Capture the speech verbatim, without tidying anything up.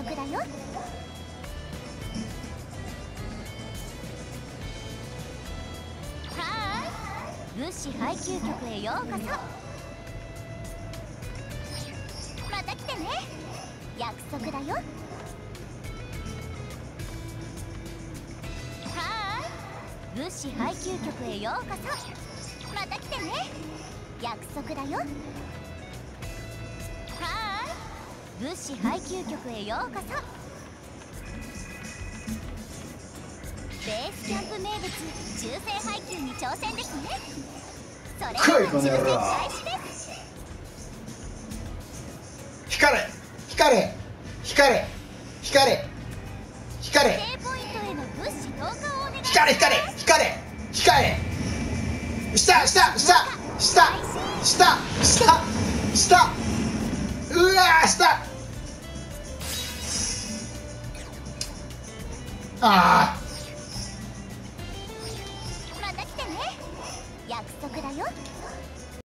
束だよ。物資配給局へようこそ。また来てね。約束だよ。はーい。物資配給局へようこそ。また来てね。約束だよ。はーい。物資配給局へようこそ。ベースキャンプ名物抽選配給に挑戦ですね。それでは抽選開始です。 光れ光れ光れ光れ光れ指定ポイントへの物資投下をお願いします。 光れ光れ光れ光れ下下下下下下下うわー下あーまた来てね。約束だよ。